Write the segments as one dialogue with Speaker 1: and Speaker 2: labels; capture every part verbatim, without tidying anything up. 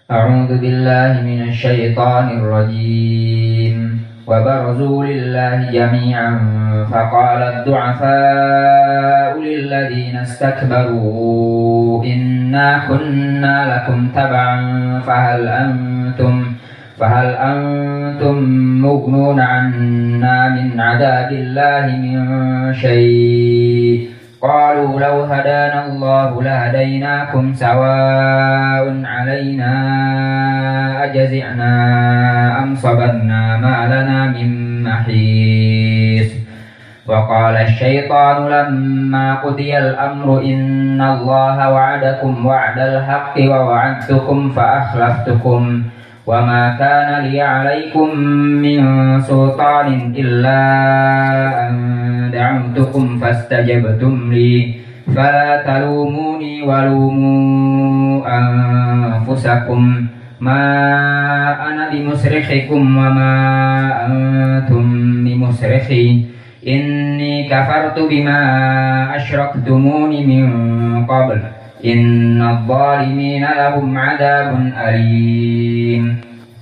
Speaker 1: أعوذ بالله من الشيطان الرجيم وبرزوا لله جميعا فقال الضعفاء للذين استكبروا إنا كنا لكم تبعا فهل أنتم فهل أنتم مغنون عنا من عذاب الله من شيء قالوا لو هدانا الله لهديناكم سواء علينا أجزعنا أم صبرنا ما لنا من محيص وقال الشيطان لما قضي الأمر إن الله وعدكم وعد الحق ووعدتكم فأخلفتكم وما كان لي عليكم من سلطان إلا أن دعوتكم فاستجبتم لي فلا تلوموني ولوموا أنفسكم ما أنا بمصرخكم وما أنتم بمصرخي إني كفرت بما أشركتمون من قبل إن الظالمين لهم عذاب أليم.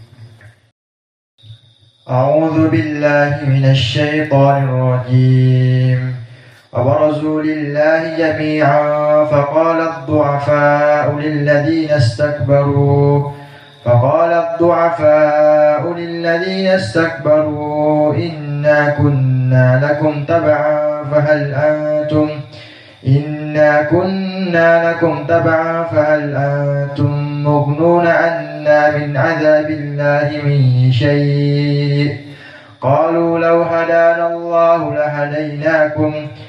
Speaker 2: أعوذ بالله من الشيطان الرجيم وبرزوا لله جميعا فقال الضعفاء للذين استكبروا فقال الضعفاء للذين استكبروا إنا كنا لكم تبعا فهل أنتم إنا كنا لكم تبعا فهل أنتم مغنون عنا من عذاب الله من شيء قالوا لو هدانا الله لهديناكم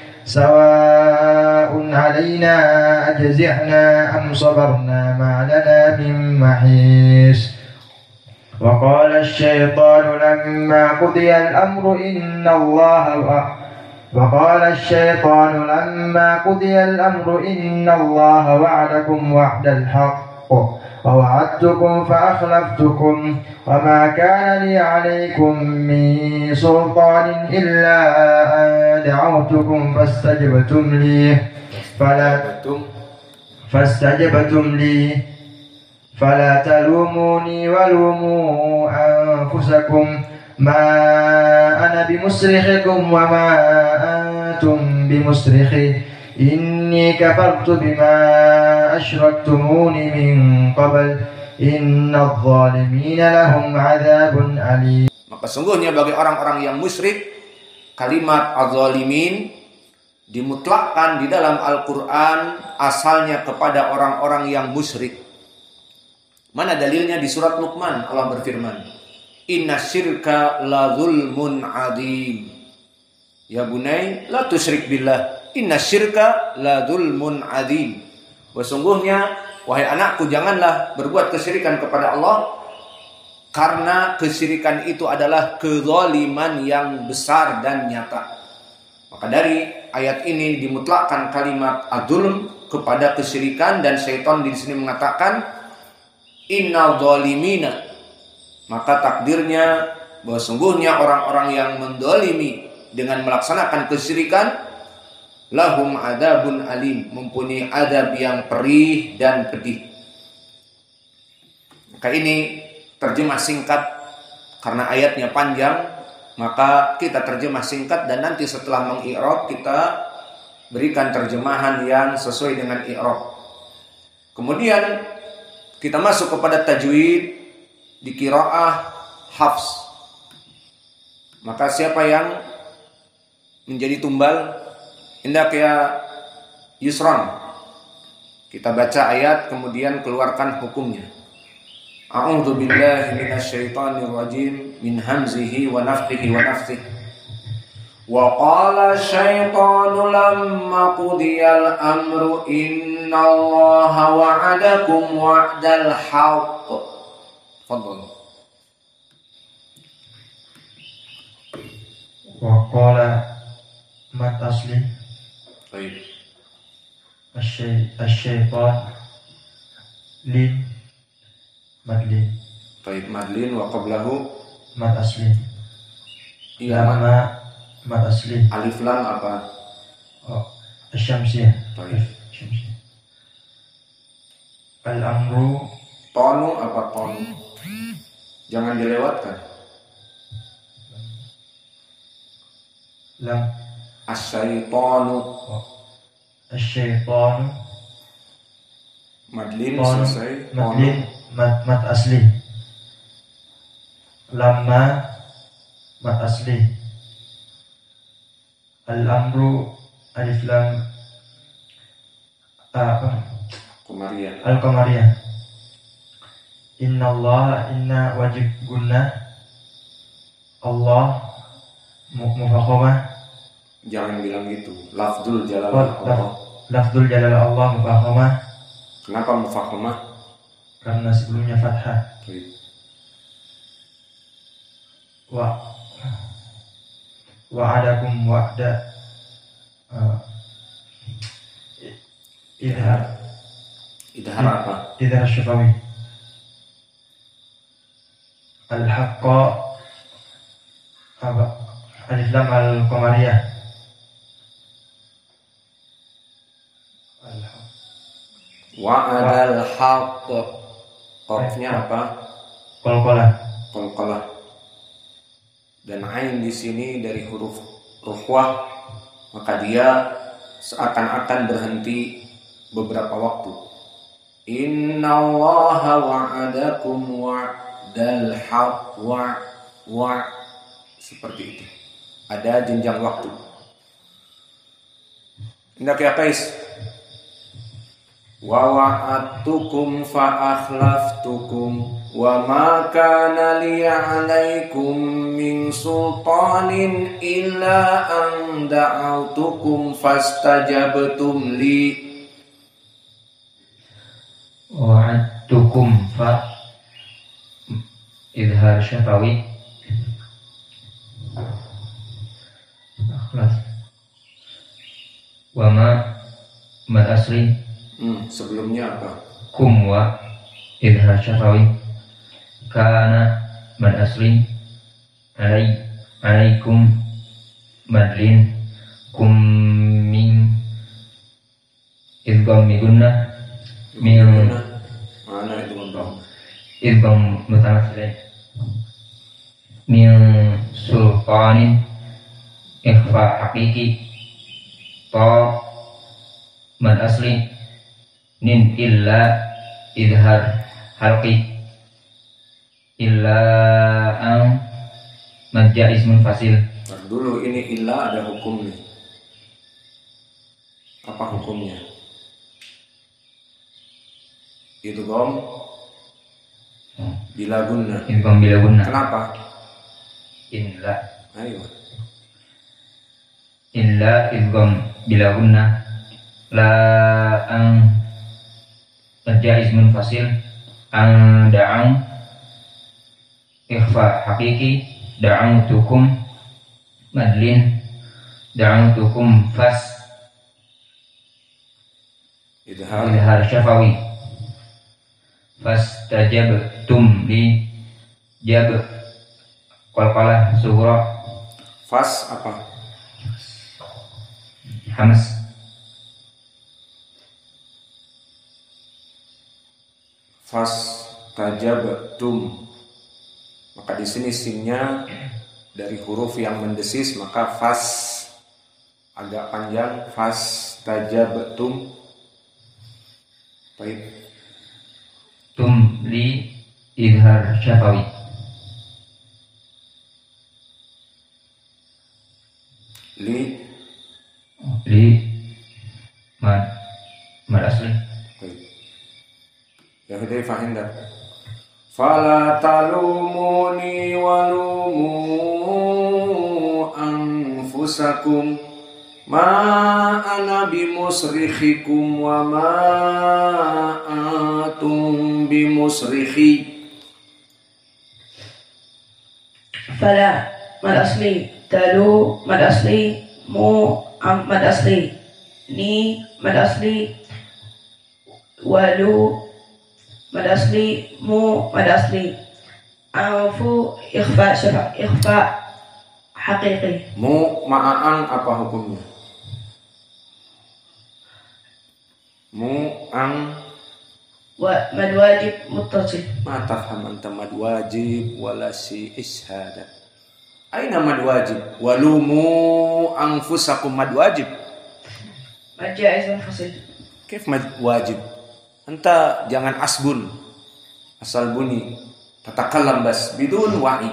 Speaker 2: سواء علينا أجزعنا أم صبرنا ما لنا من محيص وقال الشيطان لما قضي الأمر إن الله وقال الشيطان لما قضي الأمر إن الله وعدكم وعد الحق ووعدتكم فأخلفتكم وما كان لي عليكم من سلطان إلا أن دعوتكم فاستجبتم لي فلا فاستجبتم لي فلا تلوموني ولوموا أنفسكم ما أنا بمصرخكم وما أنتم بمصرخي إني كفرت بما أشركتمون من قبل إن الظالمين لهم عذاب أليم.
Speaker 3: Maka sungguhnya bagi orang-orang yang musyrik, kalimat az-zalimin dimutlakkan di dalam Al-Quran asalnya kepada orang-orang yang musyrik. Mana dalilnya? Di surat Luqman Allah berfirman, Inna syirka la zulmun adim. Ya bunai, la tusyrik billah. Inna syirka la zulmun adim. Sesungguhnya, wahai anakku, janganlah berbuat kesyirikan kepada Allah, karena kesyirikan itu adalah kezaliman yang besar dan nyata. Maka dari ayat ini dimutlakkan kalimat adzulm kepada kesyirikan, dan syaitan di sini mengatakan innal zalimina. Maka takdirnya bahwa sungguhnya orang-orang yang mendolimi dengan melaksanakan kesyirikan, lahum adabun alim, mempunyai adab yang perih dan pedih. Maka ini terjemah singkat, karena ayatnya panjang, maka kita terjemah singkat dan nanti setelah mengi'rab kita berikan terjemahan yang sesuai dengan i'rab. Kemudian kita masuk kepada tajwid di qiraah Hafs. Maka siapa yang menjadi tumbal? Indak ya Yusron. Kita baca ayat kemudian keluarkan hukumnya. A'udzu billahi minasyaitonir rajim min hamzihi wa nafthihi wa nafthihi. Wa qala asy-syaitanu lamma qudiyal amru innallaha wa'adakum wa'dal haqq. Fadhal.
Speaker 2: Wa qala mat asli.
Speaker 3: Baik.
Speaker 2: Asy-syaitan lin madlin.
Speaker 3: Baik, madlin wa qablahu
Speaker 2: mat asli.
Speaker 3: Iya,
Speaker 2: Lama mat asli.
Speaker 3: alif lam apa?
Speaker 2: Oh, asy-syamsiyah.
Speaker 3: Baik.
Speaker 2: Syamsiyah. Al-amru
Speaker 3: To tonu apa tonu? Jangan dilewatkan.
Speaker 2: Lam.
Speaker 3: Asyaitonu.
Speaker 2: Oh. Asyaitonu.
Speaker 3: Madlin
Speaker 2: Tonu.
Speaker 3: selesai.
Speaker 2: Madlin. Mat, mat asli. Lamma. Mat asli. Al-amru. Alif lam. Apa?
Speaker 3: Komariah.
Speaker 2: Al-Qamariyah. Inna Allah. Inna wajib guna. Allah. Mufakhamah.
Speaker 3: Jangan bilang gitu. Lafdul
Speaker 2: Oh,
Speaker 3: jalalah Allah.
Speaker 2: laf, lafdul jalal Allah mufakhamah.
Speaker 3: Kenapa mufakhamah?
Speaker 2: Karena sebelumnya fathah.
Speaker 3: Baik.
Speaker 2: Wa wa'adakum wa'da uh, idhar
Speaker 3: Idhar apa?
Speaker 2: idhar syafawi al-haqqa apa alif lam al-qamariyah
Speaker 3: Wa'adal haqq. Qafnya apa?
Speaker 2: qalqalah
Speaker 3: Qalqalah. Dan ain di sini dari huruf ruhwah, maka dia seakan-akan berhenti beberapa waktu. Inna Allaha wa'adakum wa'dal haqq wa wa seperti itu. Ada jenjang waktu. Hendak ya Kais. Wa wa'adtukum fa akhlaftukum wa ma kana li 'alaikum min sultanin illa an da'awtukum fastajabtum li.
Speaker 1: Wa'adtukum fa idhar syafawi akhlas wa ma mad asli
Speaker 3: Hmm, sebelumnya apa?
Speaker 1: kum wa idhar syafawi kana mad asli alai alaikum madlin kum min idgham migunna min
Speaker 3: Mana itu bang?
Speaker 1: idgham mutamathilin min sultanin ikhfa haqiqi ta mad asli nin illa idhar halqi illa ang madja ismun fasil.
Speaker 3: Ntar dulu, ini illa ada hukum nih. Apa hukumnya? Idgham bila gunna.
Speaker 1: Idgham bila gunna.
Speaker 3: Kenapa?
Speaker 1: Illa
Speaker 3: Ayo.
Speaker 1: illa idgham bila gunna la ang madja ismun fasil ang da'ang ikhfa haqiqi da'autukum madlin da'autukum fas
Speaker 3: Idhar.
Speaker 1: idhar syafawi fastajabtum li jab qalqalah sughra
Speaker 3: Fas apa?
Speaker 1: hamas
Speaker 3: Fas tajabtum. Maka di sini sinnya dari huruf yang mendesis, maka fas agak panjang. Fas tajabtum. Baik.
Speaker 1: tum li idhar syafawi
Speaker 3: Li.
Speaker 1: li mad mad asli
Speaker 3: Baik. Ya udah faham dah. Fala talumuni walumu anfusakum ma ana bimusrikhikum wa ma antum bimusrikhi.
Speaker 4: Fala mad asli talu mad asli mu am mad asli ni mad asli walu mad asli mu mad asli anfu ikhfa syafa ikhfa haqiqi.
Speaker 3: Mu ma'an apa hukumnya? Mu ang
Speaker 4: ومد واجب متصل.
Speaker 3: ما تفهم أنت مد واجب ولا شيء إيش هذا؟ أين مد واجب؟ ولوموا أنفسكم مد واجب.
Speaker 4: مد جائز منفصل.
Speaker 3: كيف مد واجب؟ أنت jangan asbun, asal bunyi, tatakallam bas bidun wa'i.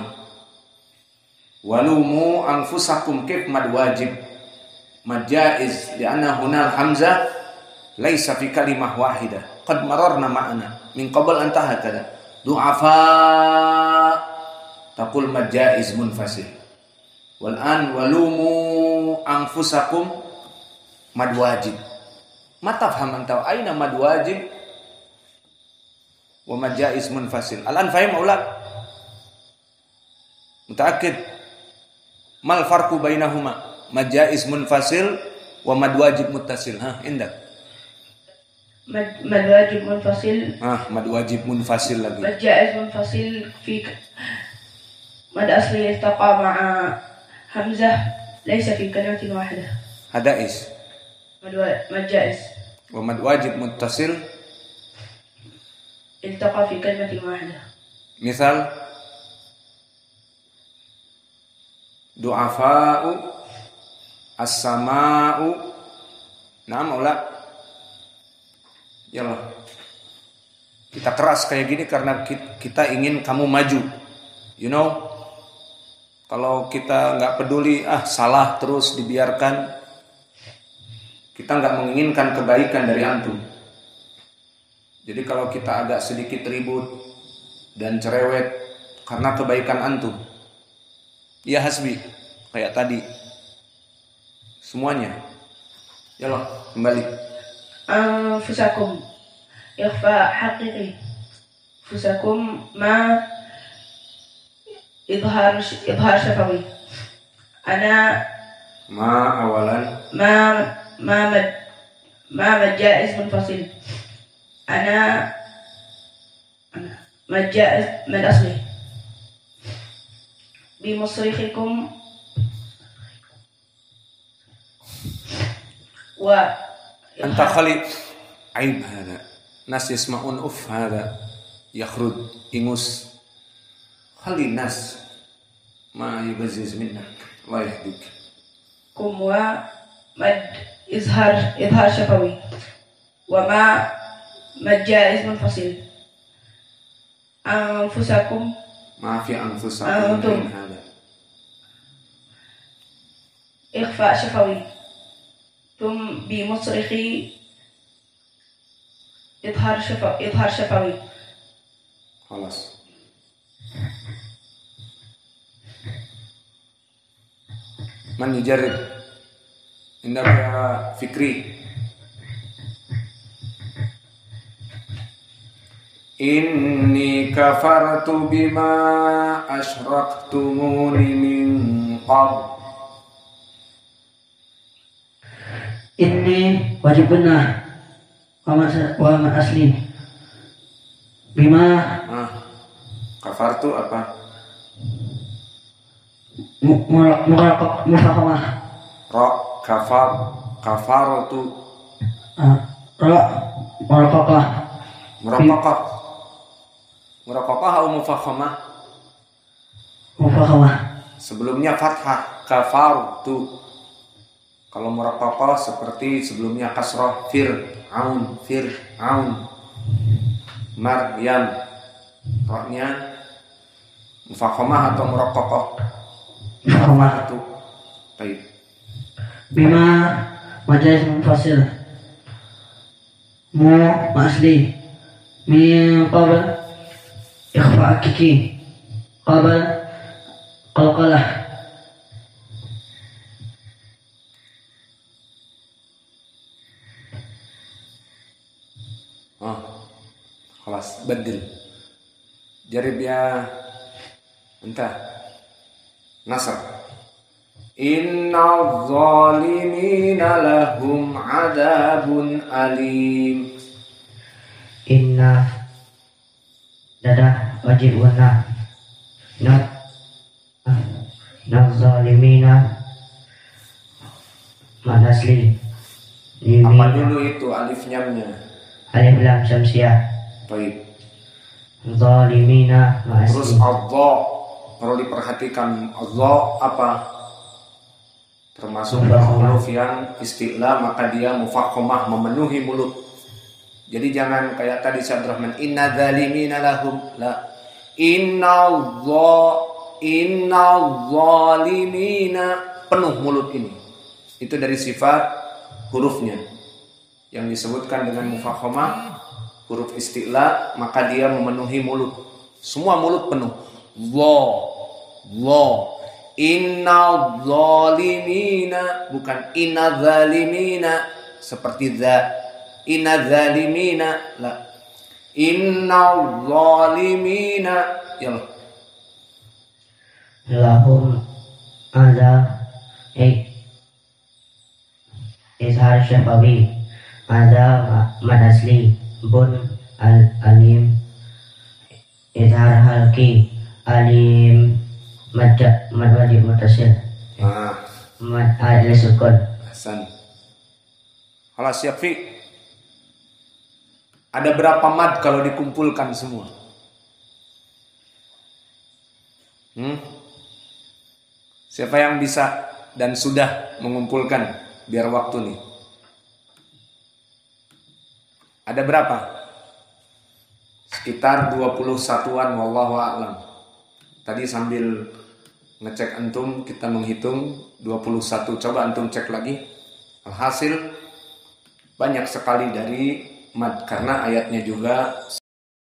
Speaker 3: Walumu anfusakum kif mad wajib mad jaiz lianna hunal hamzah laisa fi kalimah wahidah qad mararna ma'ana min qabl an tahakada du'afa taqul mad jaiz munfasil wal an walumu anfusakum mad wajib ma tafham anta aina mad wajib wa mad jaiz munfasil al an fahim aulad mutaakkid mal farqu bainahuma mad jaiz munfasil wa mad wajib muttasil ha indak
Speaker 4: مد مد واجب منفصل.
Speaker 3: ah mad wajib munfasil lagi
Speaker 4: مد جائز منفصل في مد أصلي التقى مع همزة ليس في كلمة واحدة.
Speaker 3: hada is
Speaker 4: مد وا- مد جائز
Speaker 3: wa mad wajib muttasil
Speaker 4: التقى في كلمة واحدة.
Speaker 3: misal du'afa'u as-sama'u na'am aula yalah kita keras kayak gini karena kita ingin kamu maju, you know. Kalau kita nggak peduli ah salah terus dibiarkan, kita nggak menginginkan kebaikan dari antum. Jadi kalau kita agak sedikit ribut dan cerewet karena kebaikan antum, ya hasbi kayak tadi semuanya. Yalah kembali.
Speaker 4: أنفسكم إخفاء حقيقي. أنفسكم ما إظهار إظهار شفوي. أنا
Speaker 3: Ma awalan
Speaker 4: ما ما مد ما مد جائز منفصل. أنا أنا مد جائز مد أصلي. بمصرخكم و
Speaker 3: أنت خلي عيب هذا ناس يسمعون أف هذا يخرج إنوس خلي الناس ما يبزز منك الله يهديك
Speaker 4: كم ومد إظهار إظهار شفوي وما مد جائز منفصل. أنفسكم
Speaker 3: ما في أنفسكم
Speaker 4: أنتم.
Speaker 3: من هذا
Speaker 4: إخفاء شفوي ثم بمصرخي إظهار شفوي إظهار شفوي.
Speaker 3: خلاص من يجرب عندك فكري إني كفرت بما أشركتموني من قبل
Speaker 5: Ini wajib benar wa mas- wa man asli bima
Speaker 3: ah, kafartu apa?
Speaker 5: mu- mu- muraqab mufahamah
Speaker 3: Ra kafar kafartu
Speaker 5: ah, ra muraqabah
Speaker 3: muraqaqah muraqaqah atau mufakhamah?
Speaker 5: mufahamah
Speaker 3: Sebelumnya fathah kafartu. Kalau muraqaqah seperti sebelumnya kasrah fir'aun fir'aun Maryam. Ra-nya mufakhamah atau muraqaqah?
Speaker 5: mufahamah
Speaker 3: Itu. Baik.
Speaker 5: bima majaz munfasil mu asli min qabl ikhfa hakiki qabl qalqalah
Speaker 3: Ah, خلاص بدل جرب يا انت نصر إن الظالمين لهم عذاب أليم.
Speaker 5: inna dadah wajib wana not not zalimina manasli
Speaker 3: Apa dulu itu alif nyamnya?
Speaker 5: alif lam syamsiyah
Speaker 3: Baik.
Speaker 5: Zalimina ma
Speaker 3: Terus
Speaker 5: asli.
Speaker 3: Allah, perlu diperhatikan Allah apa? Termasuk
Speaker 5: Mufakhamah.
Speaker 3: huruf yang isti'la, maka dia mufakhamah, memenuhi mulut. Jadi jangan kayak tadi Syekh Abdurrahman, inna zalimina lahum, la. Inna dha inna zalimina, penuh mulut ini. Itu dari sifat hurufnya yang disebutkan dengan mufakhamah, huruf isti'la, maka dia memenuhi mulut. Semua mulut penuh. Dha, dha. Inna zalimina, bukan inna zalimina seperti za. Inna zalimina, la. Inna zalimina, ya Allah.
Speaker 5: Lahum ada eh izhar syafawi ada mad asli bun al alim izhar halki alim mad mad wajib mutasil
Speaker 3: Nah,
Speaker 5: mad al sukun.
Speaker 3: Hasan. Halas Syafi. Ada berapa mad kalau dikumpulkan semua? Hmm? Siapa yang bisa dan sudah mengumpulkan biar waktu nih? Ada berapa? Sekitar dua puluh satuan wallahu a'lam. Tadi sambil ngecek antum kita menghitung dua puluh satu. Coba antum cek lagi. Alhasil banyak sekali dari mad karena ayatnya juga